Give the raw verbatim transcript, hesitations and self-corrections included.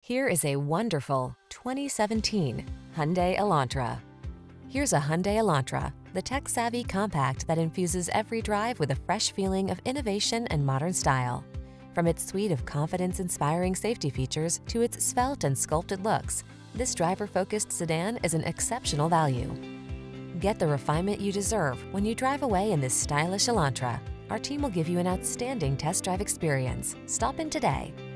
Here is a wonderful twenty seventeen Hyundai Elantra. Here's a Hyundai Elantra, the tech-savvy compact that infuses every drive with a fresh feeling of innovation and modern style. From its suite of confidence-inspiring safety features to its svelte and sculpted looks, this driver-focused sedan is an exceptional value. Get the refinement you deserve when you drive away in this stylish Elantra. Our team will give you an outstanding test drive experience. Stop in today.